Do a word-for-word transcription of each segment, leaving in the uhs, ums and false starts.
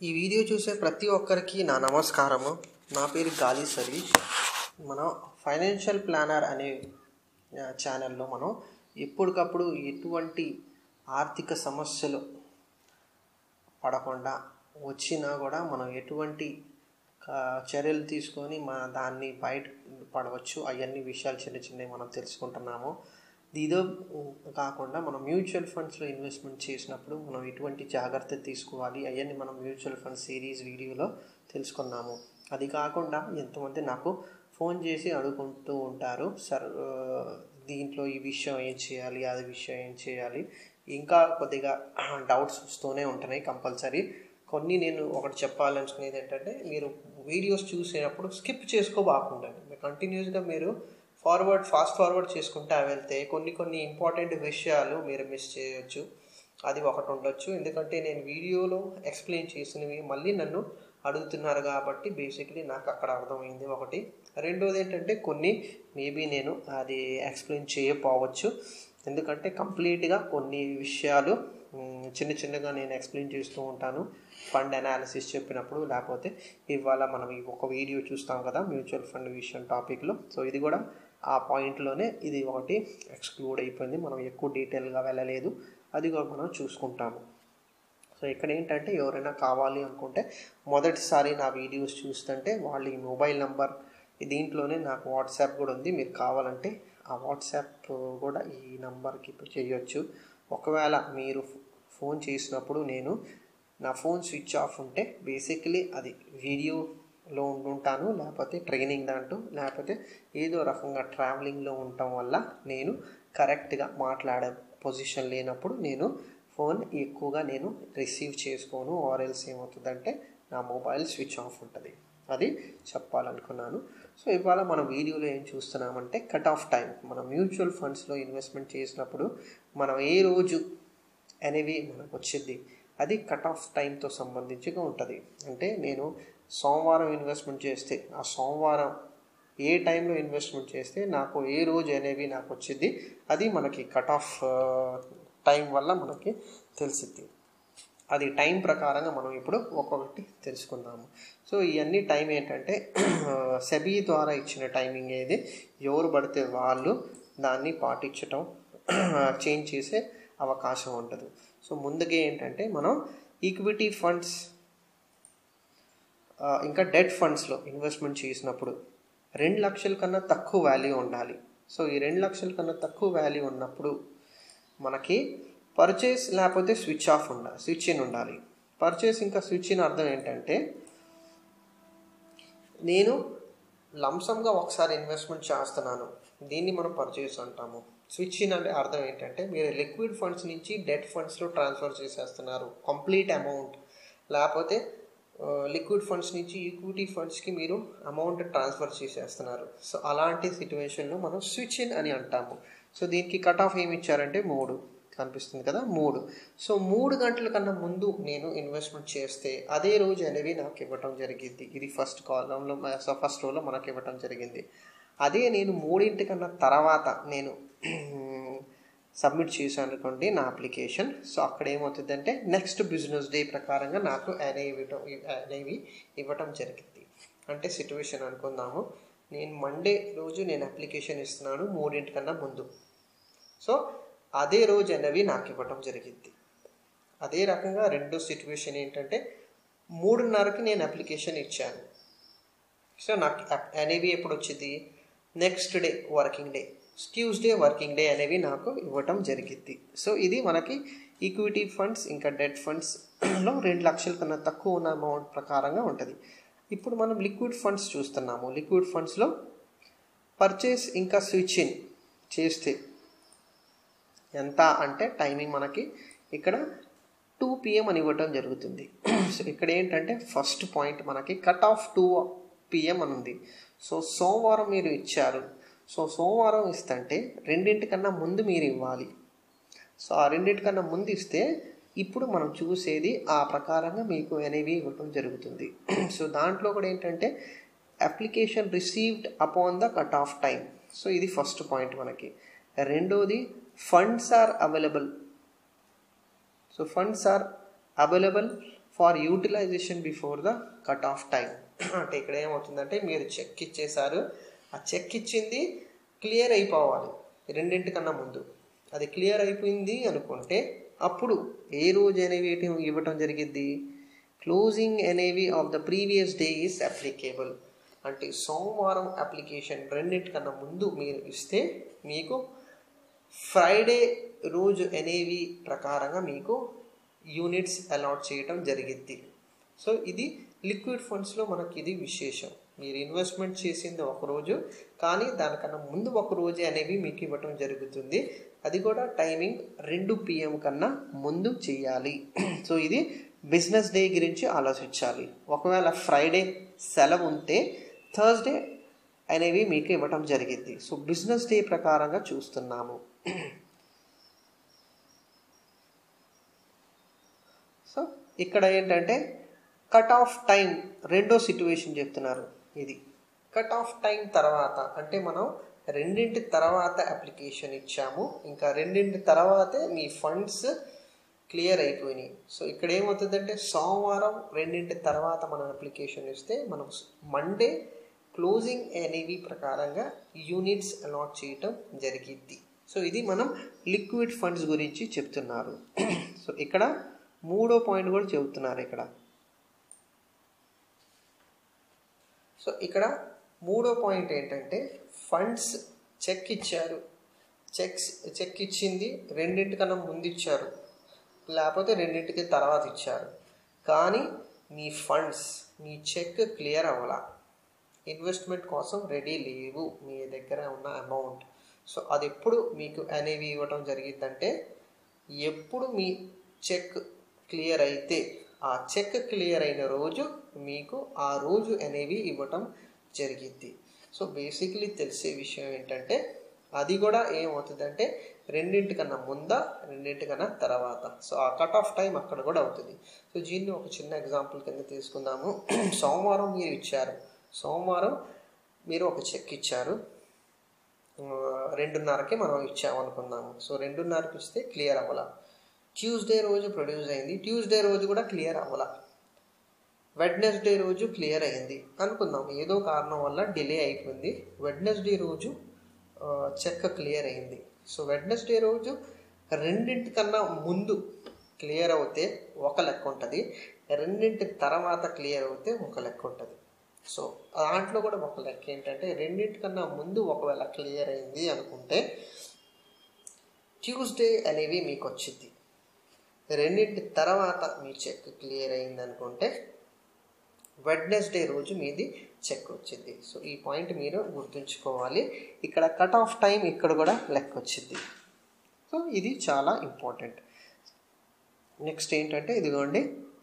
ఈ వీడియో చూసే ప్రతి ఒక్కరికి నా నమస్కారము. నా పేరు గాలి సరీష్. మనం ఫైనాన్షియల్ ప్లానర్ అనే ఛానల్లో మనం ఎప్పటికప్పుడు ఎటువంటి ఆర్థిక సమస్యలు పడకుండా వచ్చినా కూడా మనం ఎటువంటి చర్యలు తీసుకొని మన దాన్ని బయట పడవచ్చు అవన్నీ విషయాలు చిన్న చిన్నవి మనం తెలుసుకుంటున్నాము. ఇదో కాకుండా మనం మ్యూచువల్ ఫండ్స్లో ఇన్వెస్ట్మెంట్ చేసినప్పుడు మనం ఎటువంటి జాగ్రత్త తీసుకోవాలి అవన్నీ మనం మ్యూచువల్ ఫండ్ సిరీస్ వీడియోలో తెలుసుకున్నాము. అది కాకుండా ఎంతమంది నాకు ఫోన్ చేసి అడుగుతూ ఉంటారు, సార్ దీంట్లో ఈ విషయం ఏం చేయాలి, అది విషయం ఏం చేయాలి, ఇంకా కొద్దిగా డౌట్స్ వస్తూనే ఉంటున్నాయి. కంపల్సరీ కొన్ని నేను ఒకటి చెప్పాలనుకునేది ఏంటంటే, మీరు వీడియోస్ చూసేటప్పుడు స్కిప్ చేసుకోబాకుండండి. మీరు కంటిన్యూస్గా మీరు ఫార్వర్డ్ ఫాస్ట్ ఫార్వర్డ్ చేసుకుంటా వెళ్తే కొన్ని కొన్ని ఇంపార్టెంట్ విషయాలు మీరు మిస్ చేయొచ్చు. అది ఒకటి ఉండొచ్చు. ఎందుకంటే నేను వీడియోలో ఎక్స్ప్లెయిన్ చేసినవి మళ్ళీ నన్ను అడుగుతున్నారు కాబట్టి బేసిక్లీ నాకు అక్కడ అర్థమైంది ఒకటి. రెండోది ఏంటంటే, కొన్ని మేబీ నేను అది ఎక్స్ప్లెయిన్ చేయకపోవచ్చు. ఎందుకంటే కంప్లీట్గా కొన్ని విషయాలు చిన్న చిన్నగా నేను ఎక్స్ప్లెయిన్ చేస్తూ ఉంటాను ఫండ్ అనాలిసిస్ చెప్పినప్పుడు. లేకపోతే ఇవాళ మనం ఒక వీడియో చూస్తాం కదా మ్యూచువల్ ఫండ్ విషయం టాపిక్లో. సో ఇది కూడా ఆ పాయింట్లోనే ఇది ఒకటి ఎక్స్క్లూడ్ అయిపోయింది. మనం ఎక్కువ డీటెయిల్గా వెళ్ళలేదు, అది కూడా మనం చూసుకుంటాము. సో ఇక్కడ ఏంటంటే, ఎవరైనా కావాలి అనుకుంటే మొదటిసారి నా వీడియోస్ చూస్తుంటే వాళ్ళు ఈ మొబైల్ నెంబర్ దీంట్లోనే నాకు వాట్సాప్ కూడా ఉంది. మీరు కావాలంటే ఆ వాట్సాప్ కూడా ఈ నెంబర్కి చేయొచ్చు. ఒకవేళ మీరు ఫోన్ చేసినప్పుడు నేను నా ఫోన్ స్విచ్ ఆఫ్ ఉంటే బేసిక్లీ అది వీడియోలో ఉండుంటాను, లేకపోతే ట్రైనింగ్ దాంట్లో, లేకపోతే ఏదో రకంగా ట్రావెలింగ్లో ఉండటం వల్ల నేను కరెక్ట్గా మాట్లాడే పొజిషన్ లేనప్పుడు నేను ఫోన్ ఎక్కువగా నేను రిసీవ్ చేసుకోను. ఆర్ఎల్స్ ఏమవుతుందంటే నా మొబైల్ స్విచ్ ఆఫ్ ఉంటుంది. అది చెప్పాలనుకున్నాను. సో ఇవాళ మన వీడియోలో ఏం చూస్తున్నామంటే, కట్ ఆఫ్ టైం. మనం మ్యూచువల్ ఫండ్స్లో ఇన్వెస్ట్మెంట్ చేసినప్పుడు మనం ఏ రోజు అనేవి మనకు వచ్చింది, అది కట్ ఆఫ్ టైంతో సంబంధించిగా ఉంటుంది. అంటే నేను సోమవారం ఇన్వెస్ట్మెంట్ చేస్తే ఆ సోమవారం ఏ టైంలో ఇన్వెస్ట్మెంట్ చేస్తే నాకు ఏ రోజు అనేవి నాకు వచ్చింది, అది మనకి కట్ ఆఫ్ టైం వల్ల మనకి తెలిసిద్ది. అది టైం ప్రకారంగా మనం ఇప్పుడు ఒక్కొక్కటి తెలుసుకుందాము. సో ఇవన్నీ టైం ఏంటంటే సెబీ ద్వారా ఇచ్చిన టైమింగ్ ఏది, ఎవరు పడితే వాళ్ళు దాన్ని పాటించటం చేంజ్ చేసే అవకాశం ఉండదు. సో ముందుగా ఏంటంటే, మనం ఈక్విటీ ఫండ్స్ ఇంకా డెట్ ఫండ్స్లో ఇన్వెస్ట్మెంట్ చేసినప్పుడు రెండు లక్షల కన్నా తక్కువ వాల్యూ ఉండాలి. సో ఈ రెండు లక్షల కన్నా తక్కువ వాల్యూ ఉన్నప్పుడు మనకి పర్చేస్ లేకపోతే స్విచ్ ఆఫ్ ఉండాలి, స్విచ్ ఇన్ ఉండాలి. పర్చేస్ ఇంకా స్విచ్ ఇన్ అర్థం ఏంటంటే, నేను లంసంగా ఒకసారి ఇన్వెస్ట్మెంట్ చేస్తున్నాను, దీన్ని మనం పర్చేస్ అంటాము. స్విచ్ ఇన్ అంటే అర్థం ఏంటంటే, మీరు లిక్విడ్ ఫండ్స్ నుంచి డెట్ ఫండ్స్లో ట్రాన్స్ఫర్ చేసేస్తున్నారు కంప్లీట్ అమౌంట్, లేకపోతే లిక్విడ్ ఫండ్స్ నుంచి ఈక్విటీ ఫండ్స్కి మీరు అమౌంట్ ట్రాన్స్ఫర్ చేసేస్తున్నారు. సో అలాంటి సిచ్యువేషన్లో మనం స్విచ్ ఇన్ అని అంటాము. సో దీనికి కట్ ఆఫ్ ఏమి ఇచ్చారంటే మూడు కనిపిస్తుంది కదా, మూడు. సో మూడు గంటల కన్నా ముందు నేను ఇన్వెస్ట్మెంట్ చేస్తే అదే రోజు అనేవి నాకు ఇవ్వటం జరిగింది. ఇది ఫస్ట్ కాలంలో ఫస్ట్ రోలో మనకు ఇవ్వటం జరిగింది. అదే నేను మూడింటి కన్నా తర్వాత నేను సబ్మిట్ చేశాను అనుకోండి నా అప్లికేషన్. సో అక్కడ ఏమవుతుందంటే నెక్స్ట్ బిజినెస్ డే ప్రకారంగా నాకు అనేవి అనేవి ఇవ్వటం జరిగింది. అంటే సిచ్యువేషన్ అనుకుందాము, నేను మండే రోజు నేను అప్లికేషన్ ఇస్తున్నాను మూడింటి కన్నా ముందు. సో అదే రోజు అనేవి నాకు ఇవ్వటం జరిగింది. అదే రకంగా రెండో సిచ్యువేషన్ ఏంటంటే, మూడున్నరకి నేను అప్లికేషన్ ఇచ్చాను. సో నాకు అనేవి ఎప్పుడు వచ్చింది, next day working day, Tuesday working day అనేవి నాకు ఇవ్వటం జరిగింది. సో ఇది మనకి ఈక్విటీ ఫండ్స్ ఇంకా డెట్ ఫండ్స్లో రెండు లక్షల కన్నా తక్కువ ఉన్న అమౌంట్ ప్రకారంగా ఉంటుంది. ఇప్పుడు మనం లిక్విడ్ ఫండ్స్ చూస్తున్నాము. లిక్విడ్ ఫండ్స్లో పర్చేస్ ఇంకా స్విచ్ ఇన్ చేస్తే ఎంత అంటే టైమింగ్ మనకి ఇక్కడ టూ పిఎం అని ఇవ్వటం జరుగుతుంది. సో ఇక్కడ ఏంటంటే ఫస్ట్ పాయింట్ మనకి కట్ ఆఫ్ టూ పిఎం అని ఉంది. సో సోమవారం మీరు ఇచ్చారు, సో సోమవారం ఇస్తుంటే రెండింటికన్నా ముందు మీరు ఇవ్వాలి. సో ఆ రెండింటికన్నా ముందు ఇస్తే ఇప్పుడు మనం చూసేది ఆ ప్రకారంగా మీకు అనేవి ఇవ్వటం జరుగుతుంది. సో దాంట్లో కూడా ఏంటంటే application received upon the cut off time. So ఇది ఫస్ట్ పాయింట్ మనకి. రెండోది funds are available. So funds are available for utilisation before the cut off time. అంటే ఇక్కడ ఏమవుతుందంటే మీరు చెక్ ఇచ్చేసారు, ఆ చెక్ ఇచ్చింది క్లియర్ అయిపోవాలి రెండింటికన్నా ముందు. అది క్లియర్ అయిపోయింది అనుకుంటే అప్పుడు ఏ రోజు అనేవి ఇవ్వటం జరిగిద్ది, క్లోజింగ్ అనేవి of the previous day is applicable. అంటే సోమవారం అప్లికేషన్ రెండింటికన్నా ముందు మీరు ఇస్తే మీకు ఫ్రైడే రోజు అనేవి ప్రకారంగా మీకు యూనిట్స్ అలాట్ చేయటం జరిగిద్ది. సో ఇది లిక్విడ్ ఫండ్స్లో మనకి ఇది విశేషం. మీరు ఇన్వెస్ట్మెంట్ చేసింది ఒకరోజు, కానీ దానికన్నా ముందు ఒక రోజు అనేవి మీకు ఇవ్వటం జరుగుతుంది. అది కూడా టైమింగ్ రెండు పిఎం కన్నా ముందు చేయాలి. సో ఇది బిజినెస్ డే గురించి ఆలోచించాలి. ఒకవేళ ఫ్రైడే సెలవు ఉంటే థర్స్డే అనేవి మీకు ఇవ్వటం జరిగింది. సో బిజినెస్ డే ప్రకారంగా చూస్తున్నాము. సో ఇక్కడ ఏంటంటే కట్ ఆఫ్ టైం రెండో సిట్యువేషన్ చెప్తున్నారు. ఇది కట్ ఆఫ్ టైం తర్వాత అంటే మనం రెండింటి తర్వాత అప్లికేషన్ ఇచ్చాము, ఇంకా రెండింటి తర్వాతే మీ ఫండ్స్ క్లియర్ అయిపోయినాయి. సో ఇక్కడ ఏమవుతుందంటే సోమవారం రెండింటి తర్వాత మనం అప్లికేషన్ ఇస్తే మనం మండే క్లోజింగ్ ఎన్ఏవి ప్రకారంగా యూనిట్స్ అలాట్ చేయటం జరిగిద్ది. సో ఇది మనం లిక్విడ్ ఫండ్స్ గురించి చెప్తున్నారు. సో ఇక్కడ మూడో పాయింట్ కూడా చెబుతున్నారు ఇక్కడ. సో ఇక్కడ మూడో పాయింట్ ఏంటంటే ఫండ్స్ చెక్ ఇచ్చారు, చెక్స్ చెక్ ఇచ్చింది రెండింటికన్నా ముందు ఇచ్చారు, లేకపోతే రెండింటికి తర్వాత ఇచ్చారు, కానీ మీ ఫండ్స్ మీ చెక్ క్లియర్ అవ్వాల, ఇన్వెస్ట్మెంట్ కోసం రెడీ లేవు మీ దగ్గర ఉన్న అమౌంట్. సో అది ఎప్పుడు మీకు అనేవి ఇవ్వటం జరిగిద్దంటే ఎప్పుడు మీ చెక్ క్లియర్ అయితే ఆ చెక్ క్లియర్ అయిన రోజు మీకు ఆ రోజు అనేవి ఇవ్వటం జరిగిద్ది. సో బేసిక్లీ తెలిసే విషయం ఏంటంటే అది కూడా ఏమవుతుందంటే రెండింటికన్నా ముందా రెండింటికన్నా తర్వాత. సో ఆ కట్ ఆఫ్ టైం అక్కడ కూడా అవుతుంది. సో దీన్ని ఒక చిన్న ఎగ్జాంపుల్ కింద తీసుకుందాము. సోమవారం మీరు ఇచ్చారు, సోమవారం మీరు ఒక చెక్ ఇచ్చారు, రెండున్నరకి మనం ఇచ్చామనుకుందాము. సో రెండున్నరకి ఇస్తే క్లియర్ అవ్వాల. ట్యూస్డే రోజు ప్రొడ్యూస్ అయింది, ట్యూస్డే రోజు కూడా క్లియర్ అవ్వాల. వెడ్నెస్డే రోజు క్లియర్ అయింది అనుకుందాం, ఏదో కారణం వల్ల డిలే అయిపోయింది. వెడ్నెస్డే రోజు చెక్ క్లియర్ అయింది. సో వెడ్నెస్డే రోజు రెండింటికన్నా ముందు క్లియర్ అవుతే ఒక లెక్క ఉంటుంది, రెండింటి తర్వాత క్లియర్ అవుతే ఒక లెక్క ఉంటుంది. సో దాంట్లో కూడా ఒక లెక్క ఏంటంటే రెండింటికన్నా ముందు ఒకవేళ క్లియర్ అయింది అనుకుంటే ట్యూస్డే అనేవి మీకు వచ్చింది, రెండింటి తర్వాత మీ చెక్ క్లియర్ అయింది అనుకుంటే వెడ్నెస్డే రోజు మీది చెక్ వచ్చింది. సో ఈ పాయింట్ మీరు గుర్తుంచుకోవాలి. ఇక్కడ కట్ ఆఫ్ టైం ఇక్కడ కూడా లెక్క వచ్చింది. సో ఇది చాలా ఇంపార్టెంట్. నెక్స్ట్ ఏంటంటే ఇదిగోండి,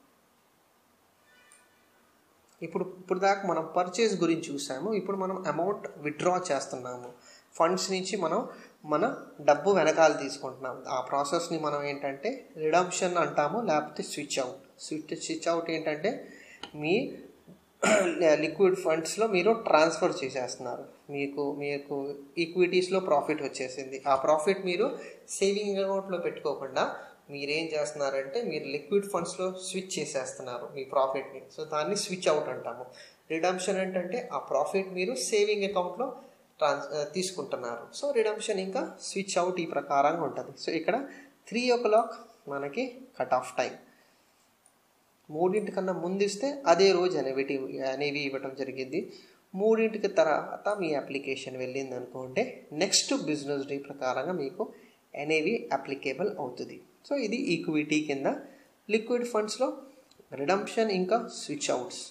ఇప్పుడు ఇప్పుడు దాకా మనం పర్చేస్ గురించి చూసాము. ఇప్పుడు మనం అమౌంట్ విత్డ్రా చేస్తున్నాము, ఫండ్స్ నుంచి మనం మన డబ్బు వెనకాల తీసుకుంటున్నాం. ఆ ప్రాసెస్ని మనం ఏంటంటే రిడమ్షన్ అంటాము, లేకపోతే switch out. Switch switch out ఏంటంటే మీ లిక్విడ్ ఫండ్స్లో మీరు ట్రాన్స్ఫర్ చేసేస్తున్నారు. మీకు మీకు ఈక్విటీస్లో ప్రాఫిట్ వచ్చేసింది, ఆ ప్రాఫిట్ మీరు సేవింగ్ అకౌంట్లో పెట్టుకోకుండా మీరేం చేస్తున్నారంటే మీరు లిక్విడ్ ఫండ్స్లో స్విచ్ చేసేస్తున్నారు మీ ప్రాఫిట్ని. సో దాన్ని స్విచ్ అవుట్ అంటాము. రిడమ్షన్ ఏంటంటే ఆ ప్రాఫిట్ మీరు సేవింగ్ అకౌంట్లో ట్రాన్స్ తీసుకుంటున్నారు. సో రిడమ్షన్ ఇంకా స్విచ్ అవుట్ ఈ ప్రకారంగా ఉంటుంది. సో ఇక్కడ త్రీ ఓ క్లాక్ మనకి కట్ ఆఫ్ టైం. మూడింటికన్నా ముందు ఇస్తే అదే రోజు అనేవి అనేవి ఇవ్వటం జరిగింది. మూడింటికి తర్వాత మీ అప్లికేషన్ వెళ్ళింది అనుకుంటే నెక్స్ట్ బిజినెస్ డే ప్రకారంగా మీకు అనేవి అప్లికేబుల్ అవుతుంది. సో ఇది ఈక్విటీ కింద. లిక్విడ్ ఫండ్స్లో రిడమ్షన్ ఇంకా స్విచ్ అవుట్స్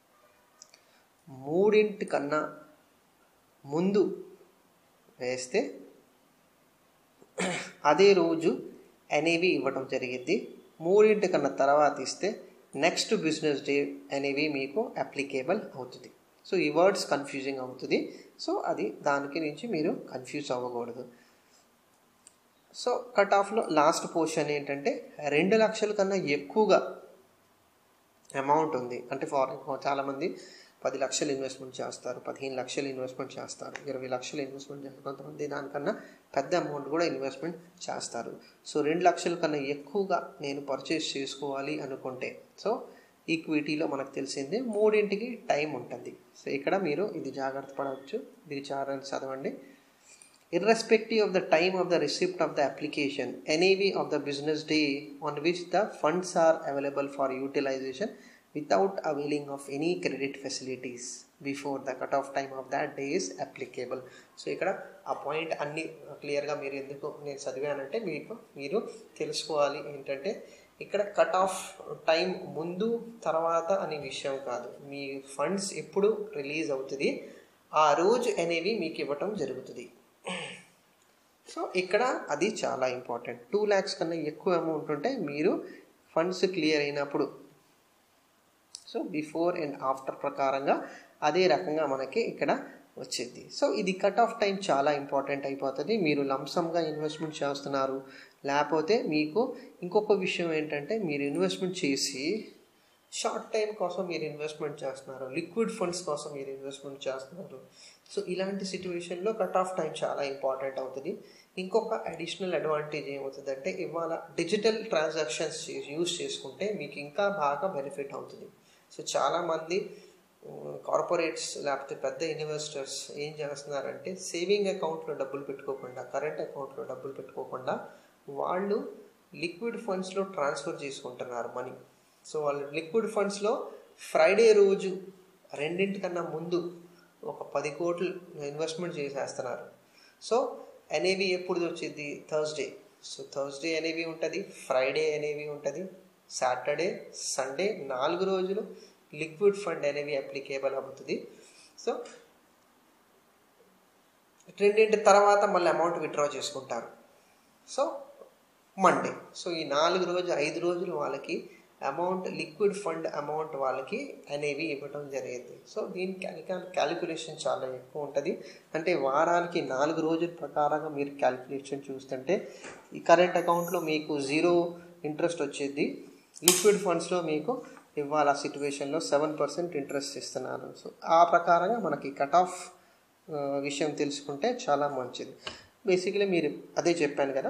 మూడింటికన్నా ముందు వేస్తే అదే రోజు అనేవి ఇవ్వటం జరిగింది. మూడింటికన్నా తర్వాత ఇస్తే నెక్స్ట్ బిజినెస్ డే అనేవి మీకు అప్లికేబుల్ అవుతుంది. సో ఈ వర్డ్స్ కన్ఫ్యూజింగ్ అవుతుంది. సో అది దానికి నుంచి మీరు కన్ఫ్యూజ్ అవ్వకూడదు. సో కట్ ఆఫ్లో లాస్ట్ పోర్షన్ ఏంటంటే రెండు లక్షల కన్నా ఎక్కువగా అమౌంట్ ఉంది అంటే ఫార్ చాలామంది పది లక్షలు ఇన్వెస్ట్మెంట్ చేస్తారు, పదిహేను లక్షలు ఇన్వెస్ట్మెంట్ చేస్తారు, ఇరవై లక్షలు ఇన్వెస్ట్మెంట్ చేస్తారు, కొంతమంది దానికన్నా పెద్ద అమౌంట్ కూడా ఇన్వెస్ట్మెంట్ చేస్తారు. సో రెండు లక్షల కన్నా ఎక్కువగా నేను పర్చేస్ చేసుకోవాలి అనుకుంటే, సో ఈక్విటీలో మనకు తెలిసింది మూడింటికి టైం ఉంటుంది. సో ఇక్కడ మీరు ఇది జాగ్రత్త పడవచ్చు, ఇది చాలా చదవండి. Irrespective of the time of the receipt of the application, N A V of the business day on which the funds are available for utilization without availing of any credit facilities before the cut-off time of that day is applicable. So ఇక్కడ ఆ point అన్ని క్లియర్గా మీరు ఎందుకు నేను చదివానంటే మీకు మీరు తెలుసుకోవాలి ఏంటంటే ఇక్కడ కట్ ఆఫ్ టైం ముందు తర్వాత అనే విషయం కాదు, మీ ఫండ్స్ ఎప్పుడు రిలీజ్ అవుతుంది ఆ రోజు అనేవి మీకు ఇవ్వటం జరుగుతుంది. సో ఇక్కడ అది చాలా ఇంపార్టెంట్. టూ ల్యాక్స్ కన్నా ఎక్కువ అమౌంట్ ఉంటే మీరు ఫండ్స్ క్లియర్ అయినప్పుడు, సో బిఫోర్ అండ్ ఆఫ్టర్ ప్రకారంగా అదే రకంగా మనకి ఇక్కడ వచ్చేది. సో ఇది కట్ ఆఫ్ టైం చాలా ఇంపార్టెంట్ అయిపోతుంది. మీరు లంసమ్గా ఇన్వెస్ట్మెంట్ చేస్తున్నారు, లేకపోతే మీకు ఇంకొక విషయం ఏంటంటే మీరు ఇన్వెస్ట్మెంట్ చేసి షార్ట్ టైం కోసం మీరు ఇన్వెస్ట్మెంట్ చేస్తున్నారు, లిక్విడ్ ఫండ్స్ కోసం మీరు ఇన్వెస్ట్మెంట్ చేస్తున్నారు. సో ఇలాంటి సిచ్యువేషన్లో కట్ ఆఫ్ టైం చాలా ఇంపార్టెంట్ అవుతుంది. ఇంకొక అడిషనల్ అడ్వాంటేజ్ ఏమవుతుందంటే ఇవాళ డిజిటల్ ట్రాన్సాక్షన్స్ యూజ్ చేసుకుంటే మీకు ఇంకా బాగా బెనిఫిట్ అవుతుంది. సో చాలామంది కార్పొరేట్స్ లేకపోతే పెద్ద ఇన్వెస్టర్స్ ఏం చేస్తున్నారంటే సేవింగ్ అకౌంట్లో డబ్బులు పెట్టుకోకుండా, కరెంట్ అకౌంట్లో డబ్బులు పెట్టుకోకుండా వాళ్ళు లిక్విడ్ ఫండ్స్లో ట్రాన్స్ఫర్ చేసుకుంటున్నారు మనీ. సో వాళ్ళు లిక్విడ్ ఫండ్స్లో ఫ్రైడే రోజు రెండింటికన్నా ముందు ఒక పది కోట్లు ఇన్వెస్ట్మెంట్ చేసేస్తున్నారు. సో ఎన్ఏవి ఎప్పుడు వచ్చింది? థర్స్డే. సో థర్స్డే ఎన్ఏవి ఉంటుంది, ఫ్రైడే ఎన్ఏవి ఉంటుంది, సాటర్డే సండే నాలుగు రోజులు లిక్విడ్ ఫండ్ ఎన్ఏవి అప్లికేబుల్ అవుతుంది. సో రెండింటి తర్వాత మళ్ళీ అమౌంట్ విత్డ్రా చేసుకుంటారు. So Monday. సో ఈ నాలుగు రోజులు ఐదు రోజులు వాళ్ళకి అమౌంట్ లిక్విడ్ ఫండ్ అమౌంట్ వాళ్ళకి అనేవి ఇవ్వడం జరిగింది. సో దీని క్యాలిక్యులేషన్ చాలా ఎక్కువ ఉంటుంది. అంటే వారానికి నాలుగు రోజుల ప్రకారంగా మీరు క్యాలిక్యులేషన్ చూస్తుంటే ఈ కరెంట్ అకౌంట్లో మీకు జీరో ఇంట్రెస్ట్ వచ్చేది, లిక్విడ్ ఫండ్స్లో మీకు ఇవాళ సిచ్యువేషన్లో సెవెన్ పర్సెంట్ ఇంట్రెస్ట్ ఇస్తున్నారు. సో ఆ ప్రకారంగా మనకి కట్ ఆఫ్ విషయం తెలుసుకుంటే చాలా మంచిది. బేసిక్లీ మీరు అదే చెప్పాను కదా,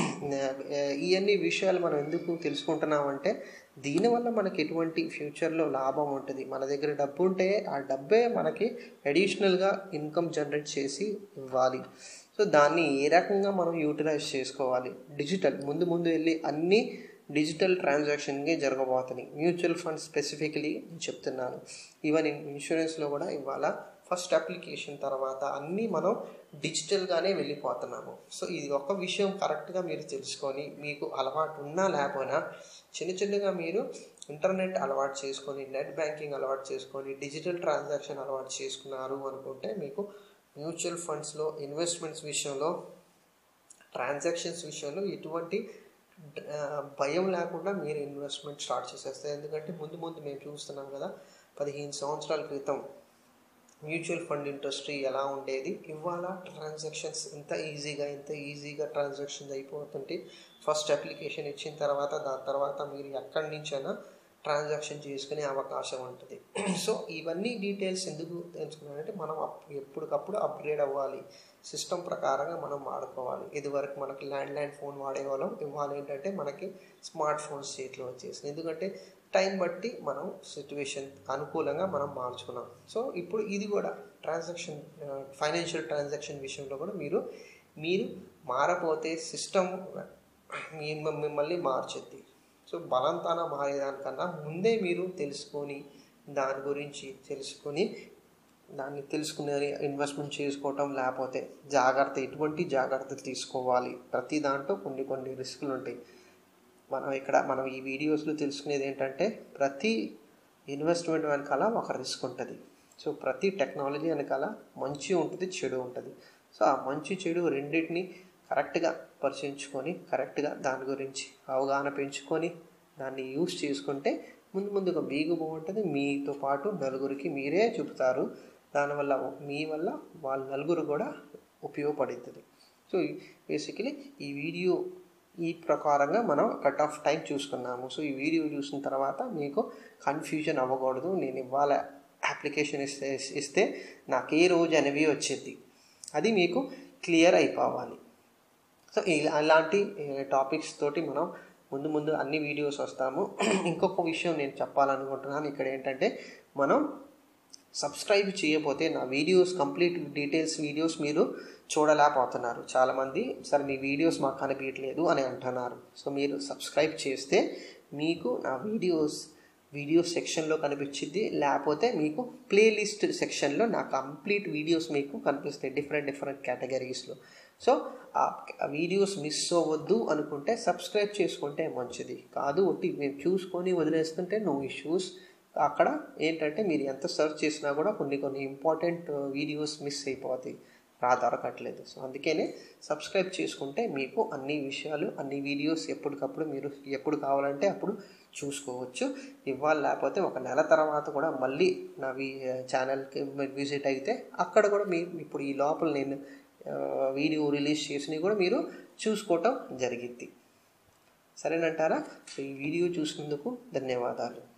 ఇవన్నీ విషయాలు మనం ఎందుకు తెలుసుకుంటున్నామంటే దీనివల్ల మనకి ఎటువంటి ఫ్యూచర్లో లాభం ఉంటుంది. మన దగ్గర డబ్బు ఉంటే ఆ డబ్బే మనకి అడిషనల్గా ఇన్కమ్ జనరేట్ చేసి ఇవ్వాలి. సో దాన్ని ఏ రకంగా మనం యూటిలైజ్ చేసుకోవాలి, డిజిటల్ ముందు ముందు వెళ్ళి అన్నీ డిజిటల్ ట్రాన్సాక్షన్గా జరగబోతున్నాయి. మ్యూచువల్ ఫండ్స్ స్పెసిఫికలీ నేను చెప్తున్నాను, ఈవెన్ ఇన్సూరెన్స్లో కూడా ఇవాళ ఫస్ట్ అప్లికేషన్ తర్వాత అన్నీ మనం డిజిటల్గానే వెళ్ళిపోతున్నాము. సో ఇది ఒక విషయం కరెక్ట్గా మీరు తెలుసుకొని మీకు అలవాటు ఉన్నా లేకపోయినా చిన్న చిన్నగా మీరు ఇంటర్నెట్ అలవాటు చేసుకొని, నెట్ బ్యాంకింగ్ అలవాటు చేసుకొని, డిజిటల్ ట్రాన్సాక్షన్ అలవాటు చేసుకున్నారు అనుకుంటే మీకు మ్యూచువల్ ఫండ్స్లో ఇన్వెస్ట్మెంట్స్ విషయంలో, ట్రాన్సాక్షన్స్ విషయంలో ఎటువంటి భయం లేకుండా మీరు ఇన్వెస్ట్మెంట్ స్టార్ట్ చేసేస్తారు. ఎందుకంటే ముందు ముందు మేము చూస్తున్నాం కదా, పదిహేను సంవత్సరాల క్రితం మ్యూచువల్ ఫండ్ ఇండస్ట్రీ ఎలా ఉండేది, ఇవాళ ట్రాన్సాక్షన్స్ ఎంత ఈజీగా ఎంత ఈజీగా ట్రాన్సాక్షన్స్ అయిపోతుంటే ఫస్ట్ అప్లికేషన్ ఇచ్చిన తర్వాత దాని తర్వాత మీరు ఎక్కడి నుంచైనా ట్రాన్సాక్షన్ చేసుకునే అవకాశం ఉంటుంది. సో ఇవన్నీ డీటెయిల్స్ ఎందుకు తెలుసుకున్నానంటే మనం ఎప్పటికప్పుడు అప్గ్రేడ్ అవ్వాలి, సిస్టమ్ ప్రకారంగా మనం వాడుకోవాలి. ఇదివరకు మనకి ల్యాండ్ లైన్ ఫోన్ వాడేవాళ్ళం, ఇవాళ ఏంటంటే మనకి స్మార్ట్ ఫోన్స్ చేతిలో వచ్చేసింది. ఎందుకంటే టైం బట్టి మనం సిచ్యువేషన్ అనుకూలంగా మనం మార్చుకున్నాం. సో ఇప్పుడు ఇది కూడా ట్రాన్సాక్షన్ ఫైనాన్షియల్ ట్రాన్సాక్షన్ విషయంలో కూడా మీరు మీరు మారపోతే సిస్టమ్ మిమ్మల్ని మార్చుద్ది. సో బలంతాన మారేదానికన్నా ముందే మీరు తెలుసుకొని దాని గురించి తెలుసుకొని దాన్ని తెలుసుకునే ఇన్వెస్ట్మెంట్ చేసుకోవటం, లేకపోతే జాగ్రత్త ఎటువంటి జాగ్రత్తలు తీసుకోవాలి. ప్రతి దాంట్లో కొన్ని కొన్ని రిస్కులు ఉంటాయి. మనం ఇక్కడ మనం ఈ వీడియోస్లో తెలుసుకునేది ఏంటంటే ప్రతి ఇన్వెస్ట్మెంట్ వెనకాల ఒక రిస్క్ ఉంటుంది. సో ప్రతి టెక్నాలజీ వెనకాల మంచి ఉంటుంది, చెడు ఉంటుంది. సో ఆ మంచి చెడు రెండింటిని కరెక్ట్గా పరిశీలించుకొని కరెక్ట్గా దాని గురించి అవగాహన పెంచుకొని దాన్ని యూజ్ చేసుకుంటే ముందు ముందుగా మీకు బాగుంటుంది, మీతో పాటు నలుగురికి మీరే చెబుతారు, దానివల్ల మీ వల్ల వాళ్ళ నలుగురు కూడా ఉపయోగపడుతుంది. సో బేసికలీ ఈ వీడియో ఈ ప్రకారంగా మనం కట్ ఆఫ్ టైం చూసుకున్నాము. సో ఈ వీడియో చూసిన తర్వాత మీకు కన్ఫ్యూజన్ అవ్వకూడదు. నేను ఇవాళ అప్లికేషన్ ఇస్తే ఇస్తే నాకు ఏ రోజు అనేవి వచ్చేది, అది మీకు క్లియర్ అయిపోవాలి. సో ఇలాంటి టాపిక్స్ తోటి మనం ముందు ముందు అన్ని వీడియోస్ వస్తాము. ఇంకొక విషయం నేను చెప్పాలనుకుంటున్నాను ఇక్కడ ఏంటంటే, మనం సబ్స్క్రైబ్ చేయకపోతే నా వీడియోస్ కంప్లీట్ డీటెయిల్స్ వీడియోస్ మీరు చూడలేకపోతున్నారు. చాలామంది సరే మీ వీడియోస్ మాకు కనిపించట్లేదు అని అంటున్నారు. సో మీరు సబ్స్క్రైబ్ చేస్తే మీకు నా వీడియోస్ వీడియో సెక్షన్లో కనిపించింది, లేకపోతే మీకు ప్లేలిస్ట్ సెక్షన్లో నా కంప్లీట్ వీడియోస్ మీకు కనిపిస్తాయి డిఫరెంట్ డిఫరెంట్ కేటగిరీస్లో. సో ఆ వీడియోస్ మిస్ అవ్వద్దు అనుకుంటే సబ్స్క్రైబ్ చేసుకుంటే మంచిది. కాదు ఒకటి మేము చూసుకొని వదిలేస్తుంటే నో ఇష్యూస్. అక్కడ ఏంటంటే మీరు ఎంత సెర్చ్ చేసినా కూడా కొన్ని కొన్ని ఇంపార్టెంట్ వీడియోస్ మిస్ అయిపోతాయి, రా దొరకట్లేదు. సో అందుకనే సబ్స్క్రైబ్ చేసుకుంటే మీకు అన్ని విషయాలు అన్ని వీడియోస్ ఎప్పటికప్పుడు మీరు ఎప్పుడు కావాలంటే అప్పుడు చూసుకోవచ్చు. ఇవాళ లేకపోతే ఒక నెల తర్వాత కూడా మళ్ళీ నా ఛానల్కి విజిట్ అయితే అక్కడ కూడా మీరు ఇప్పుడు ఈ లోపల నేను వీడియో రిలీజ్ చేసినవి కూడా మీరు చూసుకోవటం జరిగింది. సరేనంటారా? సో ఈ వీడియో చూసినందుకు ధన్యవాదాలు.